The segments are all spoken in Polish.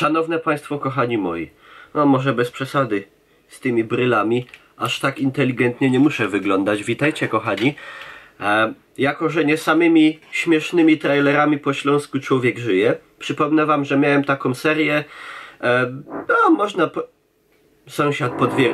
Szanowne Państwo, kochani moi, no może bez przesady z tymi brylami, aż tak inteligentnie nie muszę wyglądać. Witajcie, kochani. Jako że nie samymi śmiesznymi trailerami po śląsku człowiek żyje, przypomnę wam, że miałem taką serię, no można sąsiad podwier...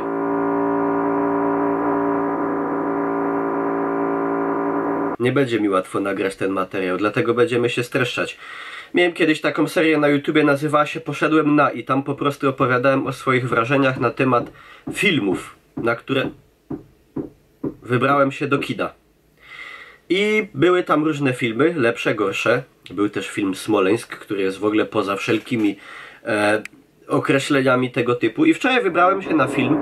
Nie będzie mi łatwo nagrać ten materiał, dlatego będziemy się streszczać. Miałem kiedyś taką serię na YouTubie, nazywała się Poszedłem na i tam po prostu opowiadałem o swoich wrażeniach na temat filmów, na które wybrałem się do kina. I były tam różne filmy, lepsze, gorsze. Był też film Smoleńsk, który jest w ogóle poza wszelkimi określeniami tego typu. I wczoraj wybrałem się na film.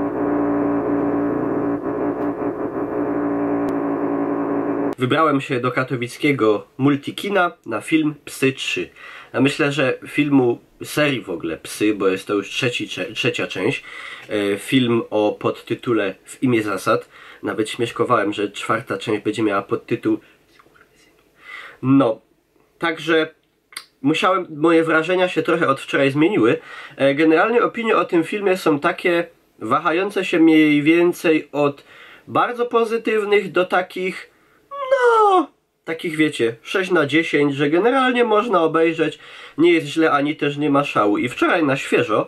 Wybrałem się do katowickiego Multikina na film Psy 3. Ja myślę, że filmu, serii w ogóle Psy, bo jest to już trzecia część, film o podtytule W imię zasad. Nawet śmieszkowałem, że czwarta część będzie miała podtytuł. No, także moje wrażenia się trochę od wczoraj zmieniły. Generalnie opinie o tym filmie są takie, wahające się mniej więcej od bardzo pozytywnych do takich, no, takich wiecie, 6 na 10, że generalnie można obejrzeć, nie jest źle, ani też nie ma szału. I wczoraj na świeżo,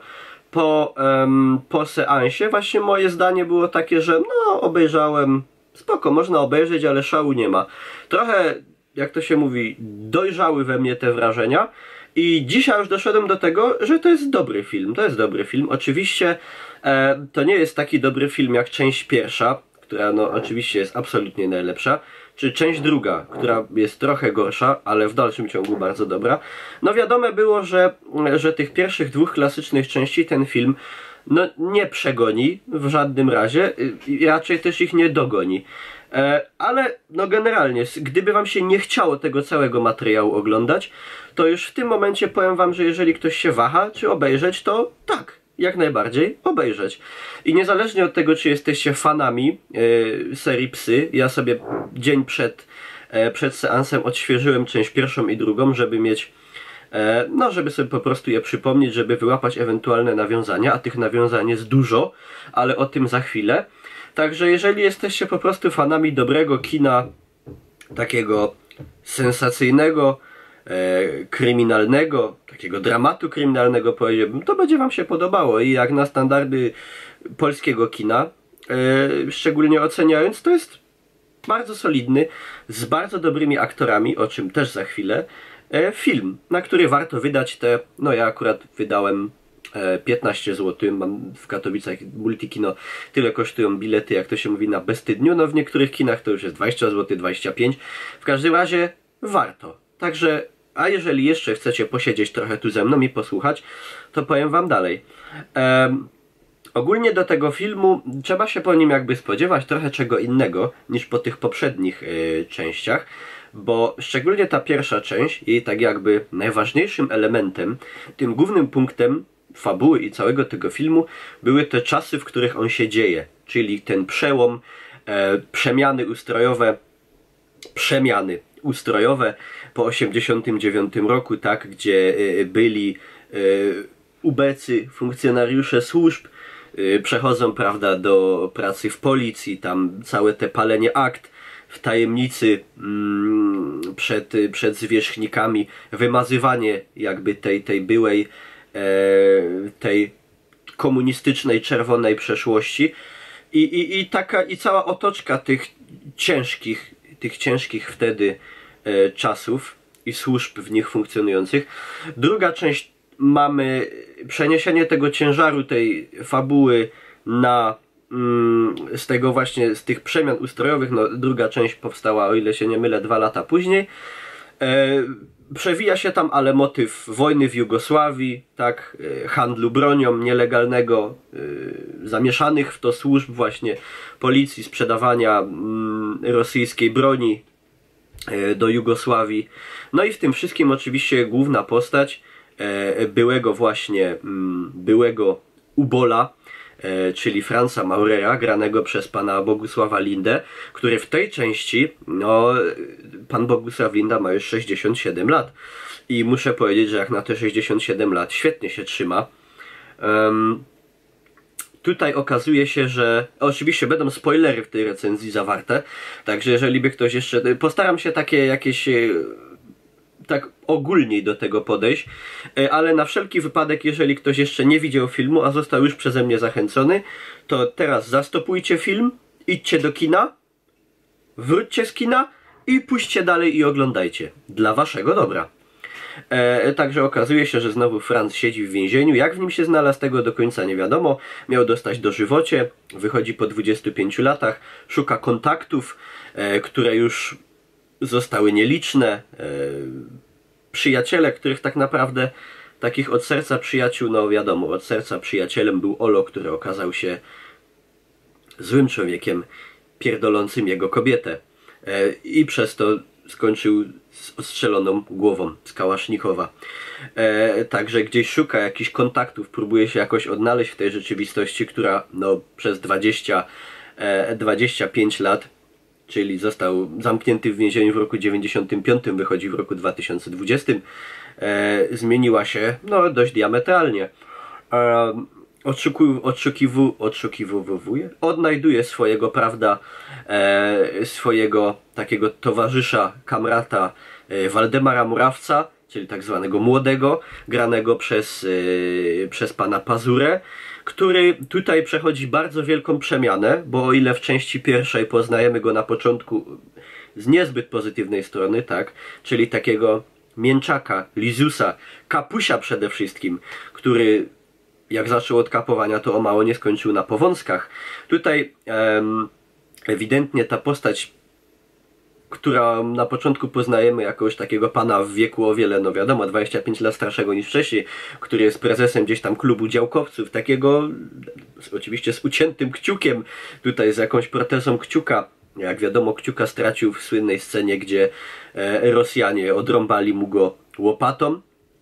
po seansie, właśnie moje zdanie było takie, że no, obejrzałem, spoko, można obejrzeć, ale szału nie ma. Trochę, jak to się mówi, dojrzały we mnie te wrażenia i dzisiaj już doszedłem do tego, że to jest dobry film. To jest dobry film. Oczywiście to nie jest taki dobry film jak część pierwsza, która no oczywiście jest absolutnie najlepsza, czy część druga, która jest trochę gorsza, ale w dalszym ciągu bardzo dobra. No wiadomo było, że tych pierwszych dwóch klasycznych części ten film no nie przegoni w żadnym razie i raczej też ich nie dogoni. Ale no generalnie, gdyby wam się nie chciało tego całego materiału oglądać, to już w tym momencie powiem wam, że jeżeli ktoś się waha, czy obejrzeć, to tak, jak najbardziej obejrzeć. I niezależnie od tego, czy jesteście fanami serii Psy, ja sobie dzień przed seansem odświeżyłem część pierwszą i drugą, żeby mieć, no żeby sobie po prostu je przypomnieć, żeby wyłapać ewentualne nawiązania, a tych nawiązań jest dużo, ale o tym za chwilę. Także jeżeli jesteście po prostu fanami dobrego kina, takiego sensacyjnego, kryminalnego, takiego dramatu kryminalnego, powiedziałbym, to będzie wam się podobało i jak na standardy polskiego kina, szczególnie oceniając, to jest bardzo solidny, z bardzo dobrymi aktorami, o czym też za chwilę, film, na który warto wydać te, no ja akurat wydałem 15 zł, mam w Katowicach Multikino, tyle kosztują bilety, jak to się mówi, na beztydniu, no w niektórych kinach to już jest 20 zł, 25, w każdym razie warto. Także, a jeżeli jeszcze chcecie posiedzieć trochę tu ze mną i posłuchać, to powiem wam dalej. Ogólnie do tego filmu trzeba się po nim jakby spodziewać trochę czego innego niż po tych poprzednich częściach, bo szczególnie ta pierwsza część, jej tak jakby najważniejszym elementem, tym głównym punktem fabuły i całego tego filmu były te czasy, w których on się dzieje, czyli ten przełom, przemiany ustrojowe po 89 roku, tak, gdzie byli ubecy, funkcjonariusze służb, przechodzą, prawda, do pracy w policji, tam całe te palenie akt w tajemnicy przed zwierzchnikami, wymazywanie jakby tej byłej, tej komunistycznej, czerwonej przeszłości i cała otoczka tych ciężkich wtedy czasów i służb w nich funkcjonujących. Druga część, mamy przeniesienie tego ciężaru, tej fabuły na z tych przemian ustrojowych. No, druga część powstała, o ile się nie mylę, 2 lata później. Przewija się tam ale motyw wojny w Jugosławii, tak, handlu bronią nielegalnego, zamieszanych w to służb właśnie policji, sprzedawania rosyjskiej broni do Jugosławii. No i w tym wszystkim oczywiście główna postać byłego ubola, czyli Franza Maurera, granego przez pana Bogusława Lindę, który w tej części, no, pan Bogusław Linda ma już 67 lat. I muszę powiedzieć, że jak na te 67 lat świetnie się trzyma. Tutaj okazuje się, że oczywiście będą spoilery w tej recenzji zawarte, także jeżeli by ktoś jeszcze... Postaram się takie jakieś... tak ogólniej do tego podejść, ale na wszelki wypadek, jeżeli ktoś jeszcze nie widział filmu, a został już przeze mnie zachęcony, to teraz zastopujcie film, idźcie do kina, wróćcie z kina i pójście dalej i oglądajcie. Dla waszego dobra. Także okazuje się, że znowu Franz siedzi w więzieniu. Jak w nim się znalazł, tego do końca nie wiadomo. Miał dostać dożywocie, wychodzi po 25 latach, szuka kontaktów, które już zostały nieliczne. Przyjaciele, których tak naprawdę takich od serca przyjaciół, no wiadomo, od serca przyjacielem był Olo, który okazał się złym człowiekiem, pierdolącym jego kobietę. I przez to skończył z ostrzeloną głową z kałasznikowa. Także gdzieś szuka jakichś kontaktów, próbuje się jakoś odnaleźć w tej rzeczywistości, która no, przez 25 lat, czyli został zamknięty w więzieniu w roku 95, wychodzi w roku 2020, zmieniła się no, dość diametralnie. Odnajduje swojego, prawda, swojego takiego towarzysza, kamrata Waldemara Murawca, czyli tak zwanego młodego, granego przez pana Pazurę, który tutaj przechodzi bardzo wielką przemianę, bo o ile w części pierwszej poznajemy go na początku z niezbyt pozytywnej strony, tak, czyli takiego mięczaka, lizusa, kapusia przede wszystkim, który jak zaczął od kapowania, to o mało nie skończył na powązkach. Tutaj ewidentnie ta postać, która na początku poznajemy jakoś takiego pana w wieku o wiele, no wiadomo, 25 lat starszego niż wcześniej, który jest prezesem gdzieś tam klubu działkowców, takiego oczywiście z uciętym kciukiem, tutaj z jakąś protezą kciuka. Jak wiadomo, kciuka stracił w słynnej scenie, gdzie Rosjanie odrąbali mu go łopatą.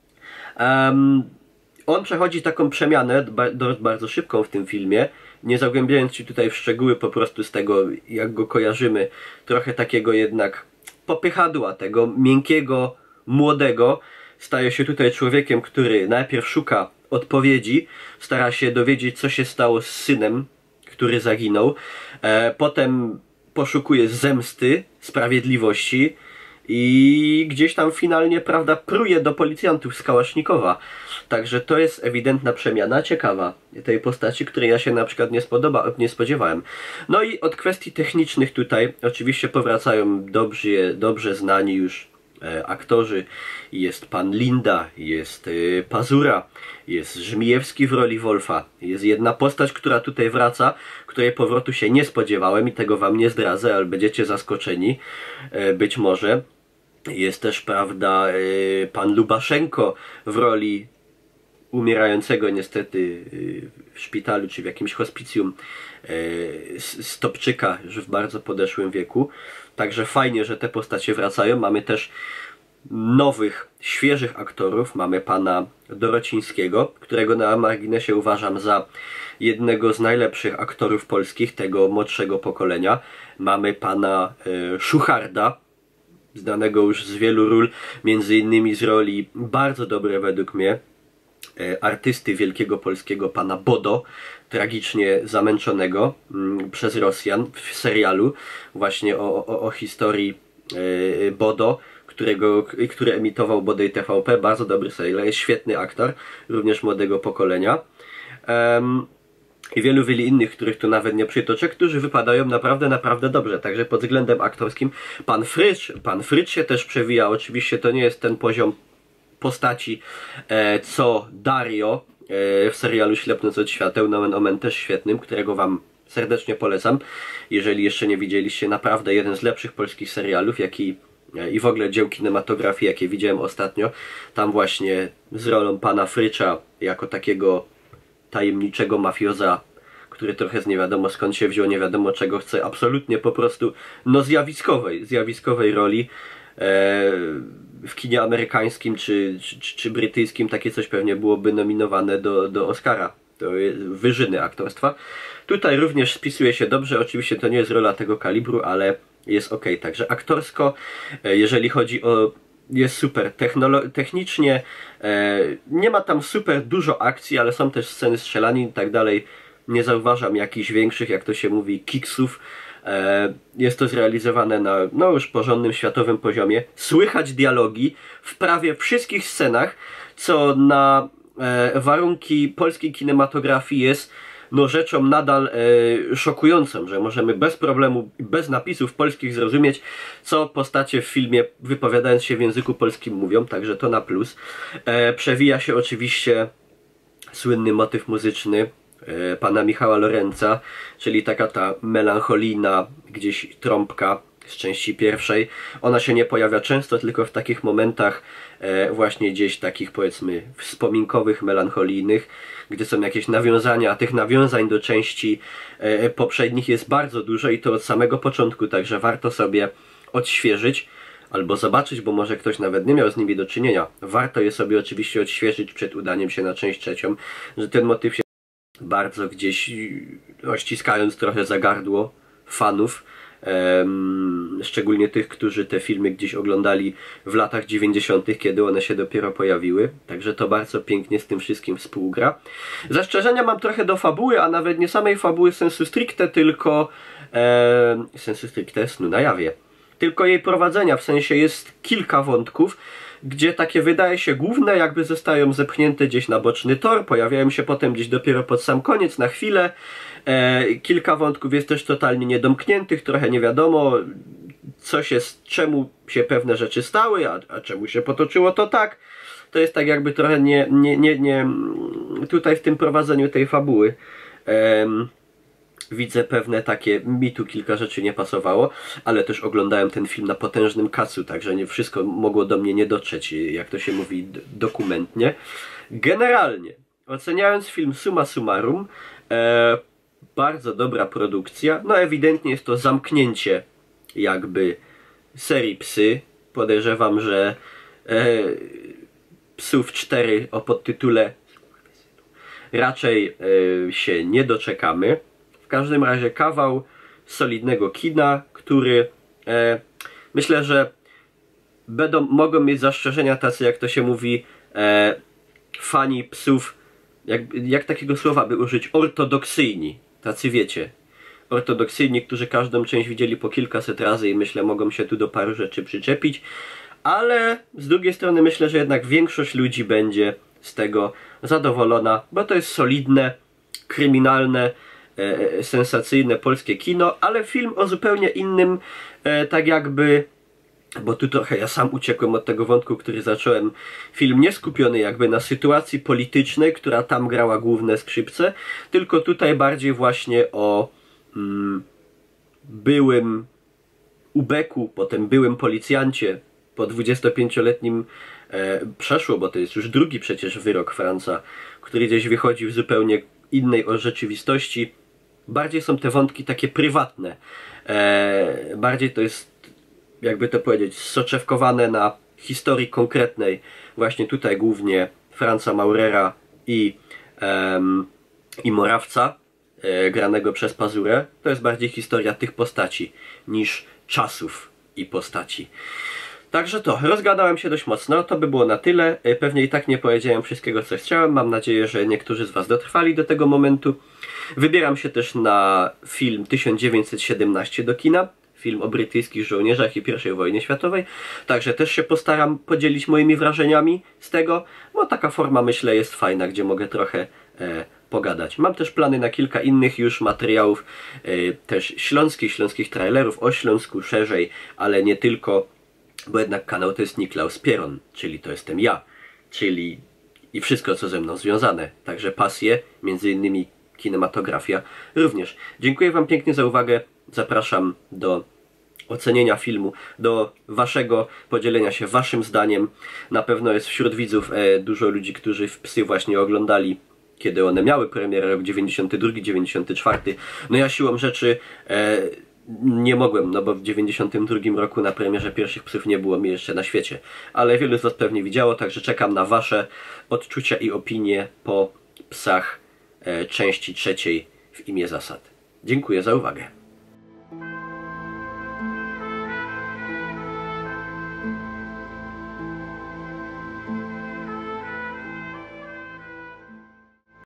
On przechodzi taką przemianę bardzo szybką w tym filmie, nie zagłębiając się tutaj w szczegóły po prostu z tego, jak go kojarzymy, trochę takiego jednak popychadła, tego miękkiego, młodego, staje się tutaj człowiekiem, który najpierw szuka odpowiedzi, stara się dowiedzieć, co się stało z synem, który zaginął, potem poszukuje zemsty, sprawiedliwości, i gdzieś tam finalnie, prawda, pruje do policjantów z kałasznikowa. Także to jest ewidentna przemiana, ciekawa tej postaci, której ja się na przykład nie spodziewałem. No i od kwestii technicznych tutaj oczywiście powracają dobrze znani już aktorzy. Jest pan Linda, jest Pazura, jest Żmijewski w roli Wolfa. Jest jedna postać, która tutaj wraca, której powrotu się nie spodziewałem i tego wam nie zdradzę, ale będziecie zaskoczeni, być może. Jest też, prawda, pan Lubaszenko w roli umierającego niestety w szpitalu czy w jakimś hospicjum Stopczyka już w bardzo podeszłym wieku. Także fajnie, że te postacie wracają. Mamy też nowych, świeżych aktorów. Mamy pana Dorocińskiego, którego na marginesie uważam za jednego z najlepszych aktorów polskich, tego młodszego pokolenia. Mamy pana Szucharda, znanego już z wielu ról, między innymi z roli bardzo dobrej według mnie artysty wielkiego polskiego pana Bodo, tragicznie zamęczonego przez Rosjan w serialu właśnie o historii Bodo, który emitował bodaj TVP. Bardzo dobry serial, jest świetny aktor, również młodego pokolenia. I wielu innych, których tu nawet nie przytoczę, którzy wypadają naprawdę dobrze. Także pod względem aktorskim pan Frycz się też przewija. Oczywiście to nie jest ten poziom postaci co Dario w serialu Ślepnąc od świateł, nomen omen też świetnym, którego wam serdecznie polecam. Jeżeli jeszcze nie widzieliście, naprawdę jeden z lepszych polskich serialów, i w ogóle dzieł kinematografii, jakie widziałem ostatnio. Tam właśnie z rolą pana Frycza jako takiego tajemniczego mafioza, który trochę z nie wiadomo skąd się wziął, nie wiadomo czego chce, absolutnie po prostu no zjawiskowej roli. W kinie amerykańskim czy brytyjskim takie coś pewnie byłoby nominowane do Oscara To jest wyżyny aktorstwa. Tutaj również spisuje się dobrze, oczywiście to nie jest rola tego kalibru, ale jest ok. Także aktorsko, jeżeli chodzi o... jest super. Technicznie nie ma tam super dużo akcji, ale są też sceny strzelanin i tak dalej. Nie zauważam jakichś większych, jak to się mówi, kiksów. Jest to zrealizowane na no już porządnym światowym poziomie. Słychać dialogi w prawie wszystkich scenach, co na warunki polskiej kinematografii jest no rzeczą nadal szokującą, że możemy bez problemu, bez napisów polskich zrozumieć, co postacie w filmie, wypowiadając się w języku polskim, mówią, także to na plus. Przewija się oczywiście słynny motyw muzyczny pana Michała Lorenza, czyli taka ta melancholijna gdzieś trąbka z części pierwszej. Ona się nie pojawia często, tylko w takich momentach właśnie gdzieś takich, powiedzmy, wspominkowych, melancholijnych, gdzie są jakieś nawiązania, a tych nawiązań do części poprzednich jest bardzo dużo i to od samego początku, także warto sobie odświeżyć albo zobaczyć, bo może ktoś nawet nie miał z nimi do czynienia. Warto je sobie oczywiście odświeżyć przed udaniem się na część trzecią, że ten motyw się bardzo gdzieś, no, ściskając trochę za gardło fanów, szczególnie tych, którzy te filmy gdzieś oglądali w latach 90., kiedy one się dopiero pojawiły. Także to bardzo pięknie z tym wszystkim współgra. Zastrzeżenia mam trochę do fabuły, a nawet nie samej fabuły sensu stricte, tylko sensu stricte snu na jawie. Tylko jej prowadzenia, w sensie jest kilka wątków, gdzie takie wydaje się główne jakby zostają zepchnięte gdzieś na boczny tor, pojawiają się potem gdzieś dopiero pod sam koniec, na chwilę. Kilka wątków jest też totalnie niedomkniętych, trochę nie wiadomo czemu się pewne rzeczy stały, a czemu się potoczyło to tak. To jest tak jakby trochę nie tutaj w tym prowadzeniu tej fabuły. Widzę pewne takie, mi tu kilka rzeczy nie pasowało, ale też oglądałem ten film na potężnym kacu, także nie wszystko mogło do mnie nie dotrzeć, jak to się mówi, dokumentnie. Generalnie, oceniając film summa summarum, bardzo dobra produkcja, no ewidentnie jest to zamknięcie jakby serii Psy. Podejrzewam, że Psów 4 o podtytule raczej się nie doczekamy. W każdym razie kawał solidnego kina, który myślę, że mogą mieć zastrzeżenia tacy, jak to się mówi, fani psów, jak takiego słowa by użyć, ortodoksyjni, tacy wiecie, ortodoksyjni, którzy każdą część widzieli po kilkaset razy i myślę, mogą się tu do paru rzeczy przyczepić, ale z drugiej strony myślę, że jednak większość ludzi będzie z tego zadowolona, bo to jest solidne, kryminalne, sensacyjne polskie kino, ale film o zupełnie innym, tak jakby, bo tu trochę ja sam uciekłem od tego wątku, który zacząłem. Film nie skupiony jakby na sytuacji politycznej, która tam grała główne skrzypce, tylko tutaj bardziej właśnie o byłym ubeku, potem byłym policjancie, po 25-letnim przeszło, bo to jest już drugi przecież wyrok Franza, który gdzieś wychodzi w zupełnie innej rzeczywistości. Bardziej są te wątki takie prywatne. Bardziej to jest, jakby to powiedzieć, soczewkowane na historii konkretnej. Właśnie tutaj głównie Franza Maurera i Morawca, granego przez Pazurę. To jest bardziej historia tych postaci niż czasów i postaci. Także to, rozgadałem się dość mocno, to by było na tyle. Pewnie i tak nie powiedziałem wszystkiego, co chciałem. Mam nadzieję, że niektórzy z Was dotrwali do tego momentu. Wybieram się też na film 1917 do kina. Film o brytyjskich żołnierzach i I wojnie światowej. Także też się postaram podzielić moimi wrażeniami z tego, bo taka forma, myślę, jest fajna, gdzie mogę trochę pogadać. Mam też plany na kilka innych już materiałów, też śląskich trailerów, o Śląsku szerzej, ale nie tylko, bo jednak kanał to jest Niklaus Pieron, czyli to jestem ja, czyli i wszystko, co ze mną związane. Także pasje, między innymi kinematografia również. Dziękuję Wam pięknie za uwagę. Zapraszam do ocenienia filmu, do Waszego podzielenia się Waszym zdaniem. Na pewno jest wśród widzów dużo ludzi, którzy w Psy właśnie oglądali, kiedy one miały premierę, rok 92, 94. No ja siłą rzeczy nie mogłem, no bo w 92 roku na premierze pierwszych Psów nie było mnie jeszcze na świecie. Ale wielu z Was pewnie widziało, także czekam na Wasze odczucia i opinie po Psach części trzeciej w imię zasad. Dziękuję za uwagę.